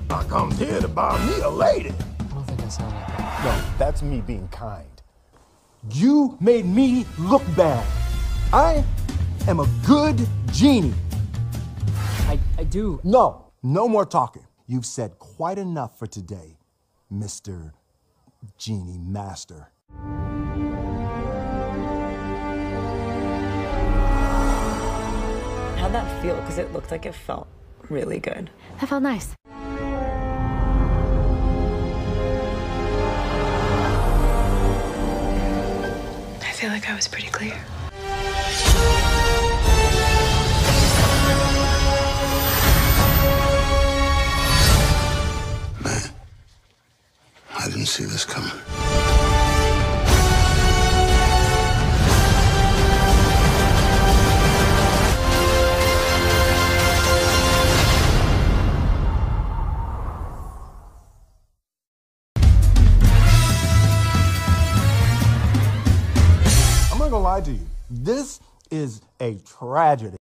I come here to buy me a lady. I don't think I sound like that. No, that's me being kind. You made me look bad. I am a good genie. I do. No, no more talking. You've said quite enough for today, Mr. Genie Master. How'd that feel? Because it looked like it felt really good. That felt nice. I feel like I was pretty clear. Man, I didn't see this coming. I'm not gonna lie to you. This is a tragedy.